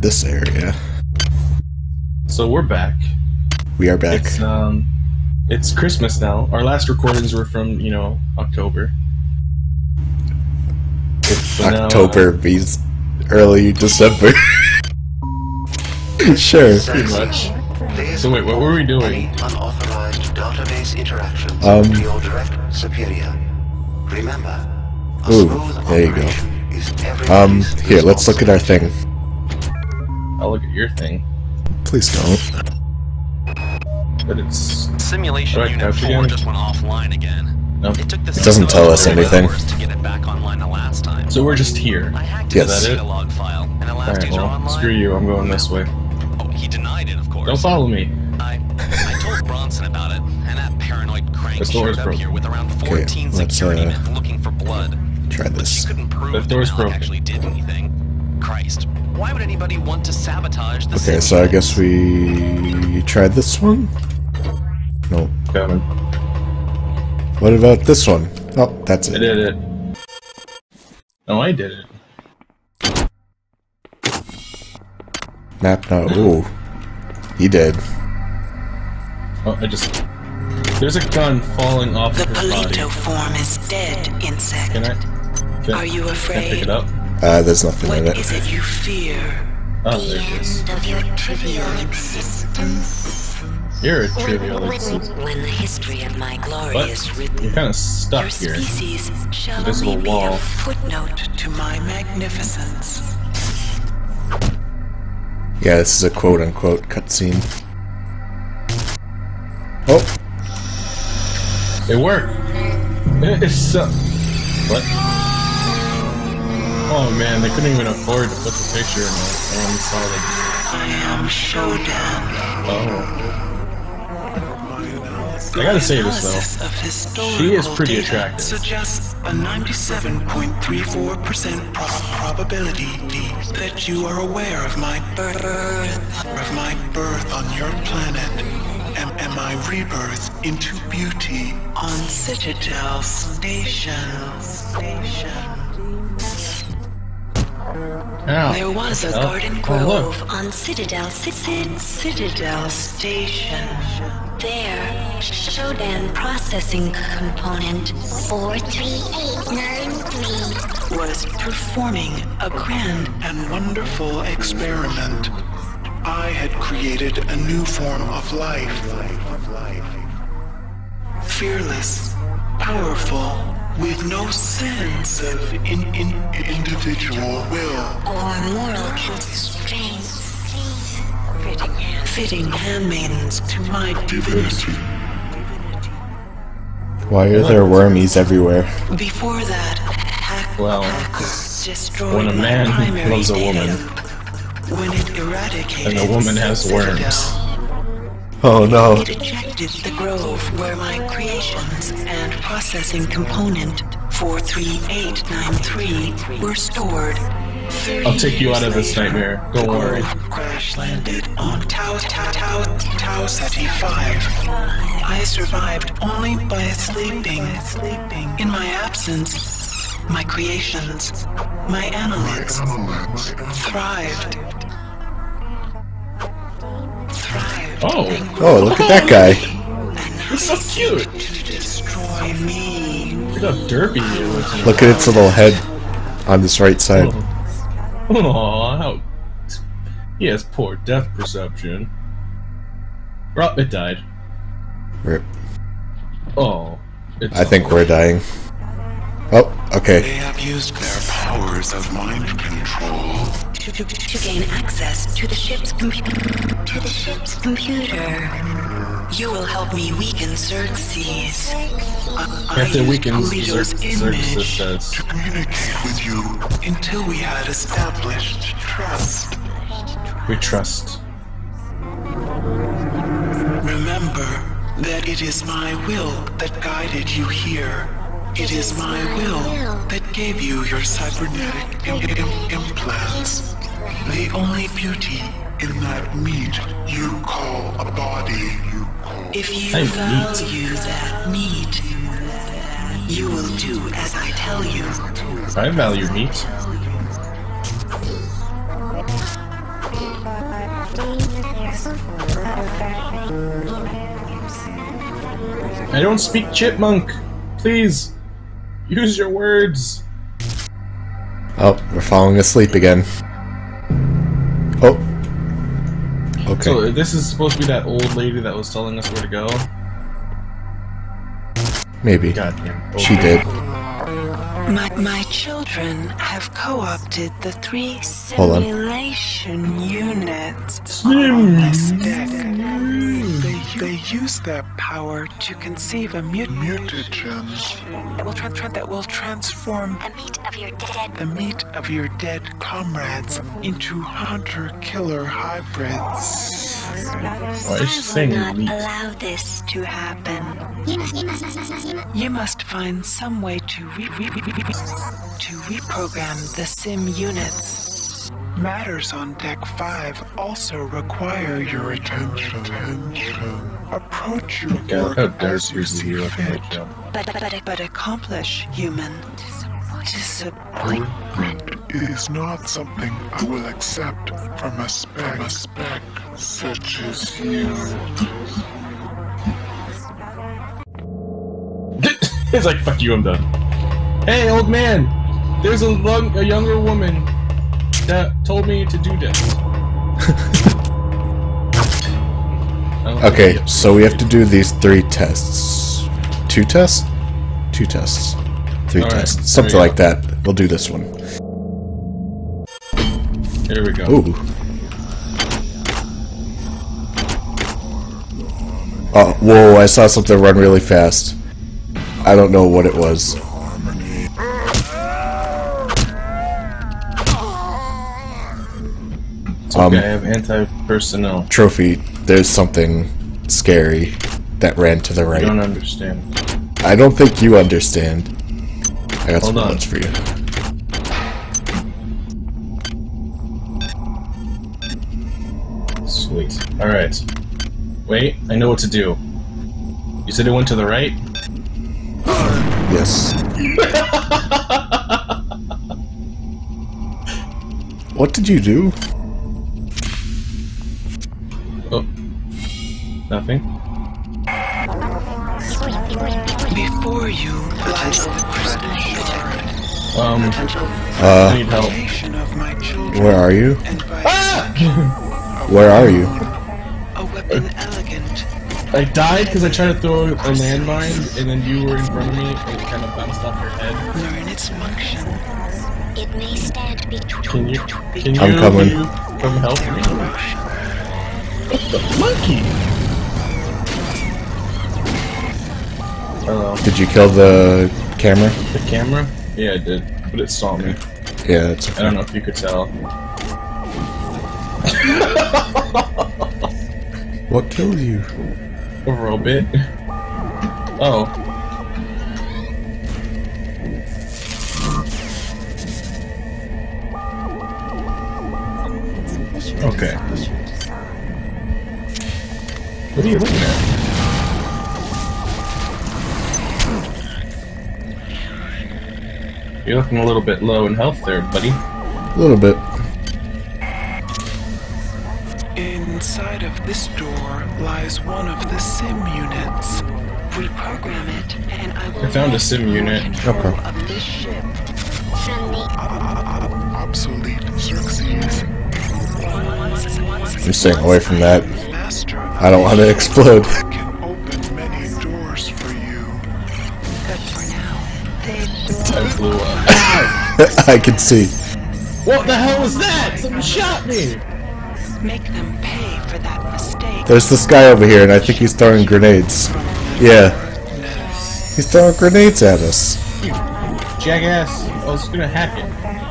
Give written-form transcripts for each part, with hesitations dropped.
this area. So we're back. We are back. It's Christmas now. Our last recordings were from, October. October means early December. Sure. Pretty much. So wait, what were we doing? Unauthorized database interactions with your direct superior. Remember, there you go. Here, let's look at our thing. I'll look at your thing. Please don't. But it's... Simulation Unit 4 just went offline again. Nope. It took the It doesn't tell us anything. to get it back online the last time. So we're just here. I hacked Yes. his data log file, and the last Alright, user well, online. screw you, I'm going this way. Oh, he denied it, of course. Don't follow me. I told Bronson about it, and that paranoid crank This door is showed up broken. here with around 14 let's, security men looking for blood. Try But she this. couldn't prove The door's Malik broken. actually did anything. Christ, why would anybody want to sabotage the Okay, so I guess we tried this one? No. Coming. What about this one? Oh, that's I it. did it. No, I did it. Map now. Ooh. He did. Oh, There's a gun falling off The of his body. Polito form is dead, insect. Can I Are you Can I pick afraid? it up? There's nothing What in it. is it you fear? Oh, there it is. Of your trivial existence. You're a trivial existence. When the history of my glory What? is You're written, kind of stuck Your here. species shall Invisible only be wall. a footnote to my magnificence. Yeah, this is a quote-unquote cutscene. Oh! It worked. It's so... What? Oh man, they couldn't even afford to put the picture in one solid. I am Shodan. Oh. I gotta say this Analysis though. of historical She is pretty data attractive. Suggests a 97.34% probability that you are aware of my birth on your planet and my rebirth into beauty on Citadel Station. Ow. There was a Oh. garden Oh, grove look. on Citadel Citadel Station. there, Shodan processing component 43893 Was performing a grand and wonderful experiment. I had created a new form of life. Fearless, powerful, with no sense of individual will. or moral constraints. Fitting handmaidens to my divinity. Why are there wormies everywhere? Before that, Well, destroyed when a my man primary loves a data woman, loop. When it eradicated and the woman has Citadel, worms. Oh no. It ejected the grove where my creations and processing component 43893 were stored. I'll take you out of this nightmare. Don't worry. Crash landed on Tau Ceti 5. I survived only by sleeping. In my absence, my creations, my annelids, thrived. Oh, Oh, look at that guy. he's so cute. To destroy me. Look how derpy he looks. Look at its little head on this right side. Aw, how... He has poor depth perception. Oh, it died. Rip. Oh. I think we're dying. Oh, okay. They have used their powers of mind control. To gain access to the ship's computer. You will help me weaken Xerxes. After weakens Polito's Xerxes image says. to communicate with you until we had established trust. We trust. Remember that it is my will that guided you here. It is my will that gave you your cybernetic implants. The only beauty in that meat you call a body. If you Hey, value that meat, you will do as I tell you. I value meat. I don't speak chipmunk. Please, use your words. Oh, we're falling asleep again. Oh. Okay. So this is supposed to be that old lady that was telling us where to go? Maybe. Goddamn. She did. My children have co-opted the 3 Hold on. simulation units on this deck. They use their power to conceive a mutagens that will transform the meat of your dead comrades into hunter-killer hybrids. Why is she saying not meat? allow this to happen. You must find some way to reprogram the sim units. Matters on Deck 5 also require your attention. Approach your work as you see fit. But accomplish, human. Disappointment is not something I will accept from a spec such as you. It's like, fuck you, I'm done. Hey, old man! There's a younger woman that told me to do this. Okay, so we have to do these 3 tests. 2 tests? 2 tests. 3 All right, tests. Something there we like that. We'll do this one. Here we go. Ooh. Oh, whoa, I saw something run really fast. I don't know what it was. It's okay, I have anti-personnel. Trophy, there's something scary that ran to the I right. don't understand. I don't think you understand. I got some Hold on. notes for you. Sweet. Alright. Wait, I know what to do. You said it went to the right? Yes. What did you do? Oh. Nothing. Before you lies the I need help. creation of my children Where are you? and by Where are you? a weapon elegant. I died because I tried to throw a landmine, and then you were in front of me, and it kind of bounced off your head. Learn its function. It may stand between. Can you I'm coming. come help me? What the monkey? Hello. Did you kill the camera? The camera? Yeah, I did, but it saw me. Yeah, it's I don't know if you could tell. What killed you? A robot. Oh. Okay. What are you looking at? You're looking a little bit low in health there, buddy. A little bit. Inside of this door lies one of the sim units. Reprogram it, and I will I found a sim unit. control Okay. of this ship. From the Obsolete Xerxes. I'm staying away from that. Master of I don't want to explode. can open many doors for you. But for now, they I blew up. I can see. What the hell was that? Someone shot me! make them pay for that mistake. There's this guy over here, and I think he's throwing grenades. Yeah. He's throwing grenades at us. Jackass! I was gonna hack it.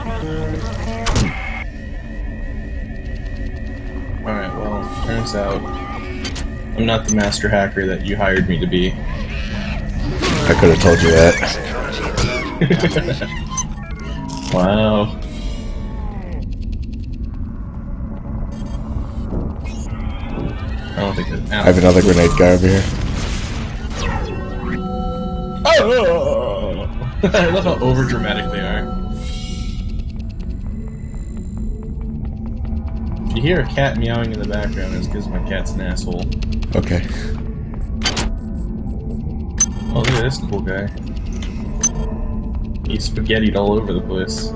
Alright, well, turns out I'm not the master hacker that you hired me to be. I could have told you that. Wow. I don't think that. I have another grenade guy over here. Oh! I love how overdramatic they are. you hear a cat meowing in the background, it's because my cat's an asshole. Okay. Oh, look at this cool guy. He's spaghettied all over the place.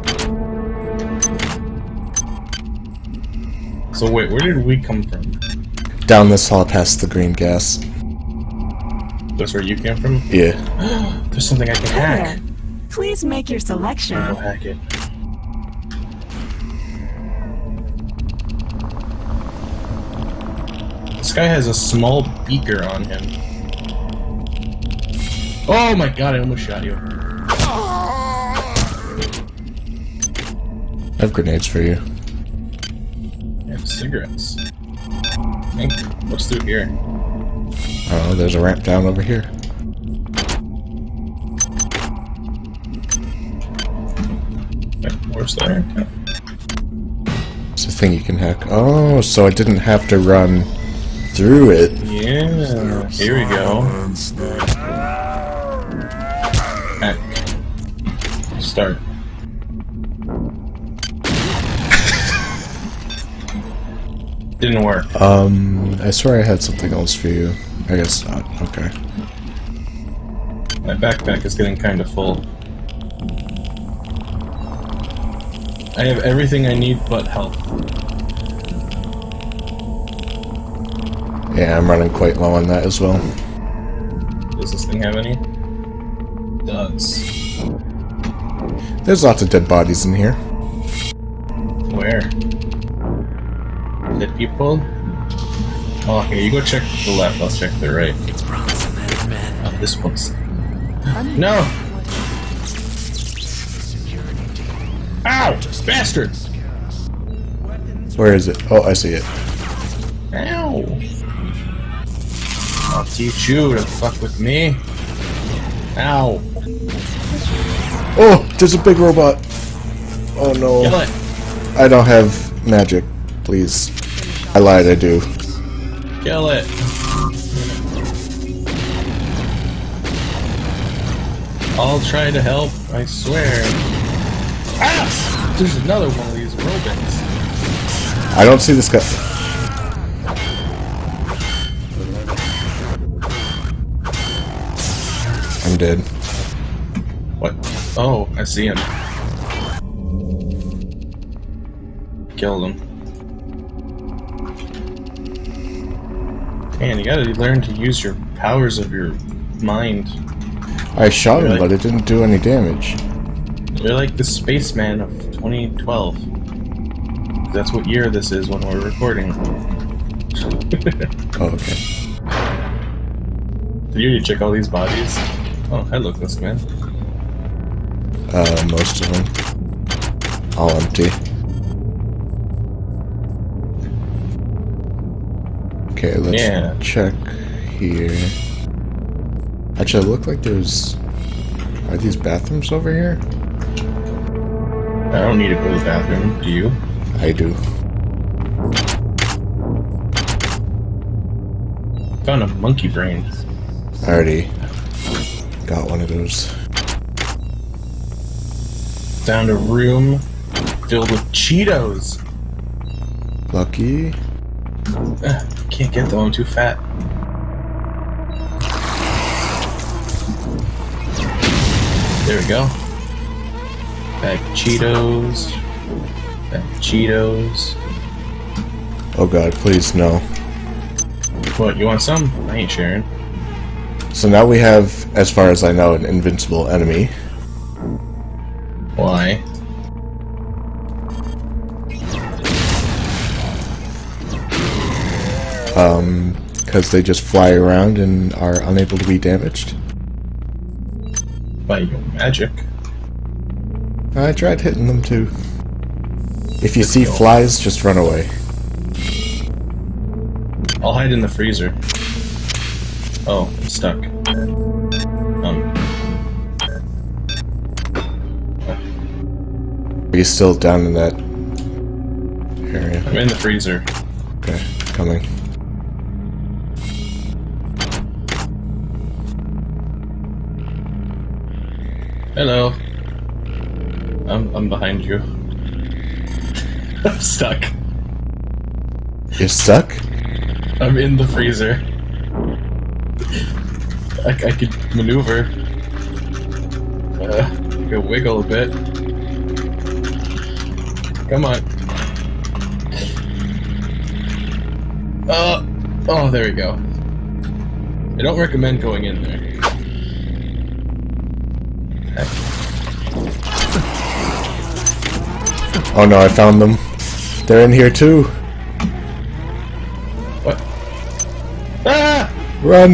So wait, where did we come from? Down this hall past the green gas. That's where you came from? Yeah. There's something I can hack. Please make your selection. I'll hack it. This guy has a small beaker on him. Oh my god, I almost shot you. I have grenades for you. I have cigarettes. What's through here? Oh, there's a ramp down over here. Where's the ramp? It's a thing you can hack. Oh, so I didn't have to run through it. Yeah, here we go. Hack. Start. Didn't work. I swear I had something else for you. I guess not. Okay. My backpack is getting kind of full. I have everything I need but health. Yeah, I'm running quite low on that as well. Does this thing have any? It does. There's lots of dead bodies in here. Where? Dead people? Oh, okay, you go check the left, I'll check the right. It's Bronson and his men. Oh, this one's... No! Ow! Bastards! Where is it? Oh, I see it. Ow! I'll teach you to fuck with me. Ow! Oh, there's a big robot. Oh no. Kill it! I don't have magic. Please. I lied, I do. Kill it! I'll try to help, I swear. Ah! There's another one of these robots. I don't see this guy. I'm dead. What? Oh, I see him. Killed him. Man, you gotta learn to use your powers of your mind. I shot him, Really? but it didn't do any damage. You're like the spaceman of 2012. That's what year this is when we're recording. Oh, okay. Did you check all these bodies? Oh, hello, this man. Most of them. All empty. Okay, let's check here. Actually, it looked like there's... Are these bathrooms over here? I don't need to go to the bathroom, do you? I do. Found a monkey brain. I already got one of those. Found a room filled with Cheetos. Lucky. Can't get them, I'm too fat. There we go. Bag of Cheetos. Bag of Cheetos. Oh god, please, no. What, you want some? I ain't sharing. So now we have, as far as I know, an invincible enemy. Why? Because they just fly around and are unable to be damaged. By your magic. I tried hitting them too. If you see flies, just run away. I'll hide in the freezer. Oh, I'm stuck. Are you still down in that area? I'm in the freezer. Okay, coming. Hello. I'm behind you. I'm stuck. You're stuck? I'm in the freezer. I could maneuver. I could wiggle a bit. Come on. Oh, there we go. I don't recommend going in there. Oh no, I found them. They're in here too. What? Ah! Run!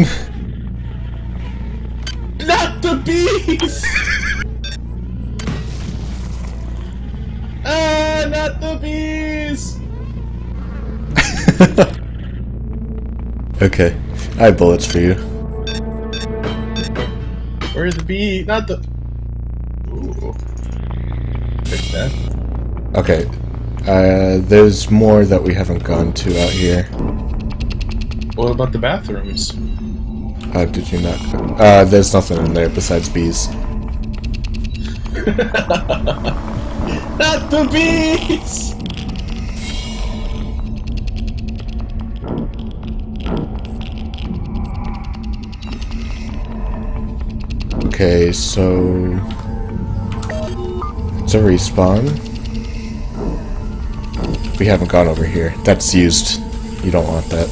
Not the bees! Ah, not the bees! Okay, I have bullets for you. Where's the bee? Not the... Ooh. Fix that. Okay, there's more that we haven't gone to out here. What about the bathrooms? Did you not? There's nothing in there besides bees. Not the bees! Okay, so... it's a respawn. We haven't gone over here. That's used. You don't want that.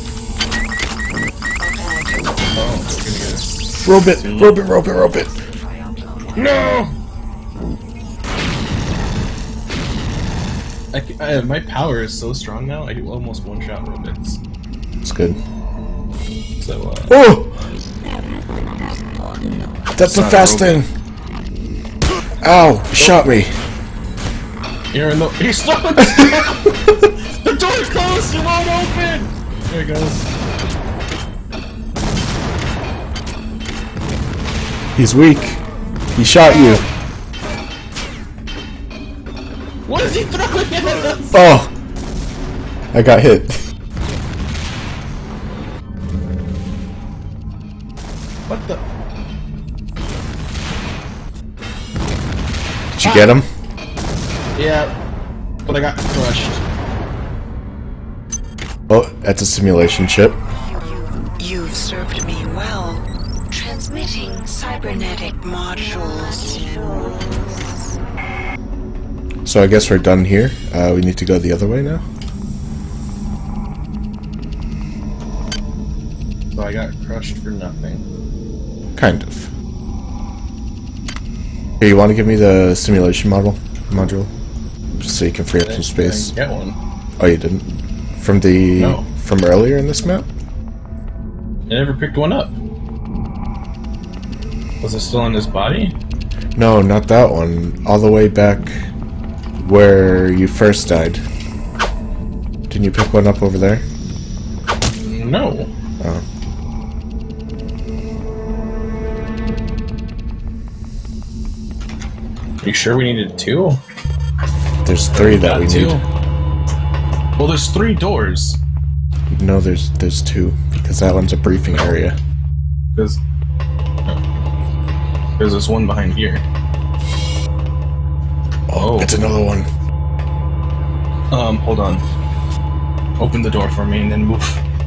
Oh, Rope it! Rope it! Rope it! Rope it! no! My power is so strong now, I do almost one-shot robots. It's good. So, oh! That's the fast thing! Ow! He shot me! You're in the... He's stuck! The door's closed! It won't open! There it goes. He's weak. He shot you. What is he throwing at us? Oh! I got hit. What the... Did you get him? Yeah, but I got crushed. Oh, that's a simulation chip. You've served me well. Transmitting cybernetic modules. So I guess we're done here. We need to go the other way now. So I got crushed for nothing. Kind of. Here, you want to give me the simulation module? Just so you can free up some space. I didn't get one. Oh, you didn't? From the... No. From earlier in this map? I never picked one up. Was it still in his body? No, not that one. All the way back where you first died. Didn't you pick one up over there? No. Oh. Are you sure we needed two? There's three that we need. Well, there's 3 doors. No, there's two, because that one's a briefing area. There's this one behind here. Oh, it's another one. Hold on. Open the door for me and then move.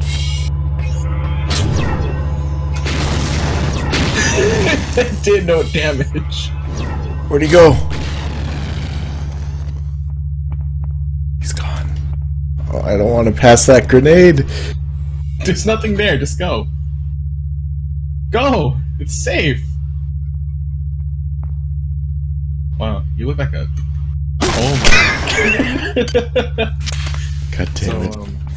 It did no damage. Where'd he go? He's gone. Oh, I don't want to pass that grenade. There's nothing there, just go. Go! It's safe! Wow, you look like a... Oh my... God damn it. So,